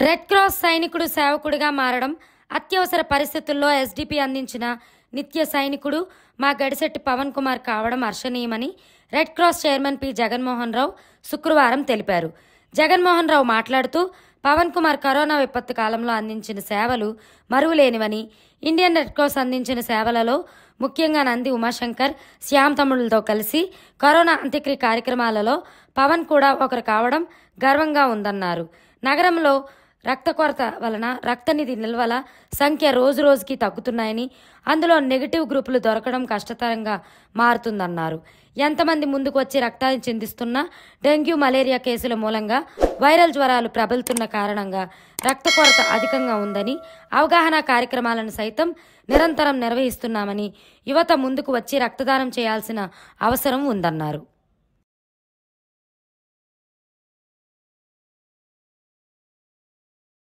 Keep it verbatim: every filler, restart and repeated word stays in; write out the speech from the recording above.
Red cross సైనికుడు సేవకుడిగా మారడం, అత్యవసర పరిస్థితుల్లో ఎస్డీపీ అందించిన నిత్య సైనికుడు మా గడిశెట్టి పవన్ కుమార్ కావడం హర్షణీయమని red cross chairman P Jaganmohan Rao శుక్రవారం తెలిపారు. జగన్మోహన్ రావు మాట్లాడుతూ పవన్ కుమార్ కరోనా విపత్తు కాలంలో అందించిన సేవలు మరువలేనివని, ఇండియన్ రెడ్ క్రాస్ అందించిన సేవలలో ముఖ్యంగా నంది ఉమాశంకర్, శ్యామ్ తమ్ముళ్లతో కలిసి కరోనా అంత్యక్రియ కార్యక్రమాలలో పవన్ కూడా ఒకరు కావడం గర్వంగా ఉందన్నారు. నగరంలో రక్త కొరత వలన రక్తనిధి నిల్వల సంఖ్య రోజు రోజుకి తగ్గుతున్నాయని, అందులో నెగిటివ్ గ్రూపులు దొరకడం కష్టతరంగా మారుతుందన్నారు. ఎంతమంది ముందుకు వచ్చి రక్తాన్ని చిందిస్తున్నా డెంగ్యూ, మలేరియా కేసుల మూలంగా వైరల్ జ్వరాలు ప్రబలుతున్న కారణంగా రక్త కొరత అధికంగా ఉందని, అవగాహన కార్యక్రమాలను సైతం నిరంతరం నిర్వహిస్తున్నామని, యువత ముందుకు వచ్చి రక్తదానం చేయాల్సిన అవసరం ఉందన్నారు.